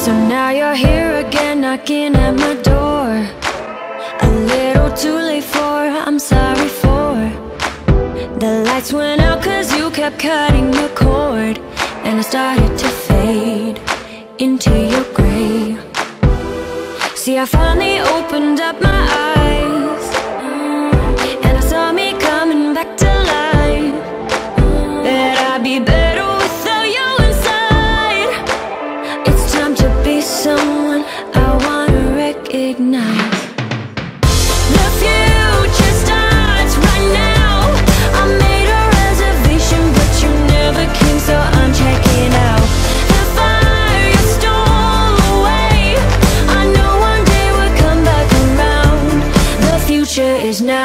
So now you're here again, knocking at my door. A little too late for, I'm sorry for. The lights went out cause you kept cutting the cord, and I started to fade into your gray. See, I finally opened up my eyes, and I saw me coming back to life. That I'd be better without you inside. It's time to be someone I wanna recognize. The future starts right now. I made a reservation, but you never came, so I'm checking out. The fire you stole away, I know one day we'll come back around. The future is now.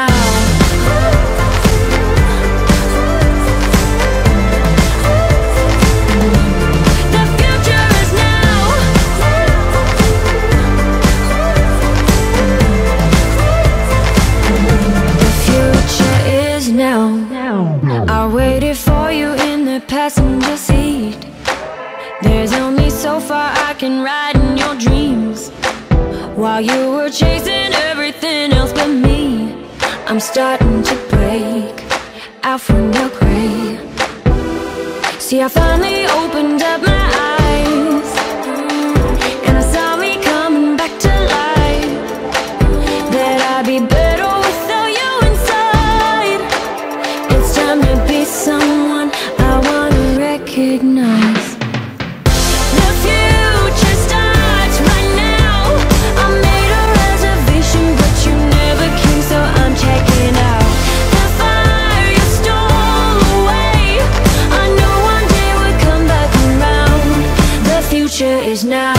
I waited for you in the passenger seat. There's only so far I can ride in your dreams, while you were chasing everything else but me. I'm starting to break out from the gray. See, I finally opened up my eyes, and I saw me coming back to life. That I'd be better without you inside. It's time to be someone I wanna recognize. The future starts right now. I made a reservation, but you never came, so I'm checking out. The fire you stole away, I know one day we'll come back around. The future is now.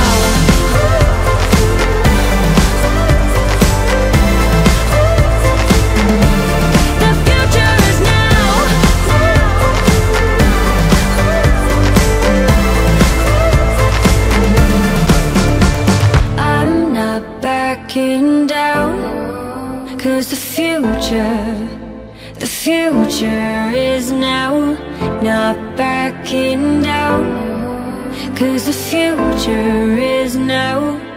Backing down, cause the future is now. Not backing down, cause the future is now.